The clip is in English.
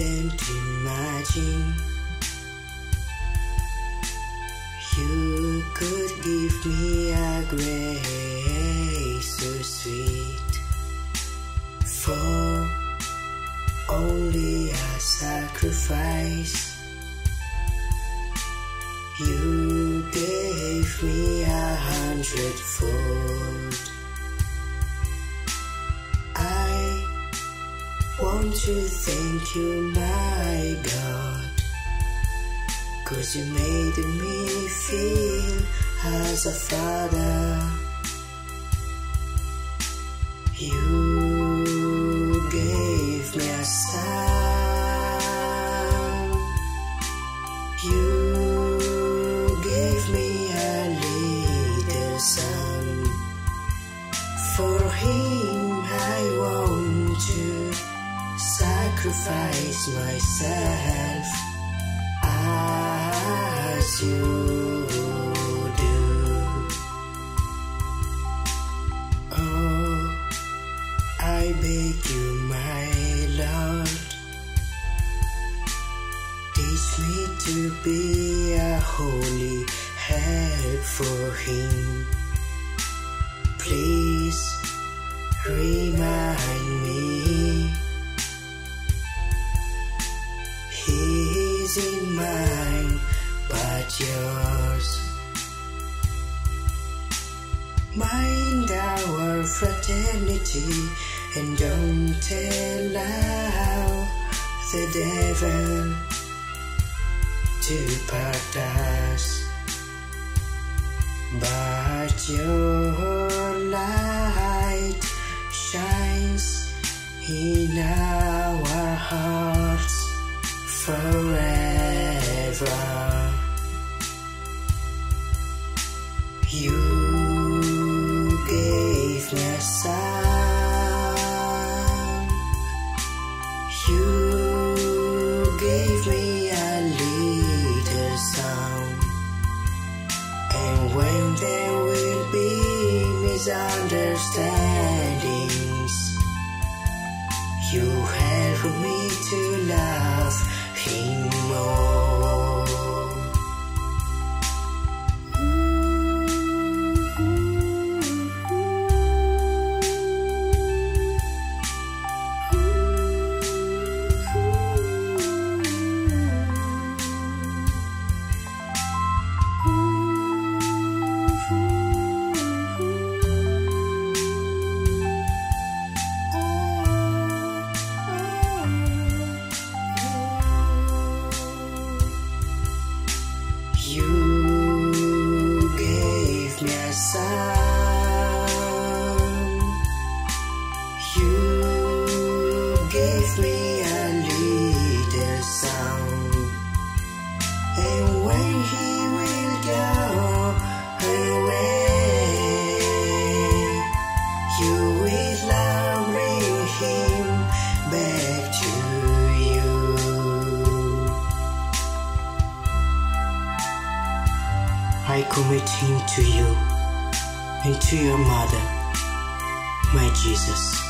couldn't imagine you could give me a grace so sweet for only a sacrifice. You gave me 100-fold. I want to thank you, my God, 'cause you made me feel as a father. You gave me a son. You gave me a little son. For him I want to sacrifice myself as you do. Oh, I beg you, my Lord, teach me to be a holy help for him. Please remind me he isn't mine but yours. Mind our fraternity and don't allow the devil to part us. But your light shines in our hearts forever. You gave me a son. You gave me a little son. And when there will be misunderstandings, you help me to love him more. You gave me a son. You gave me a little son. And when he will go away, you will bring him back to you. I commit him to you and to your mother, my Jesus.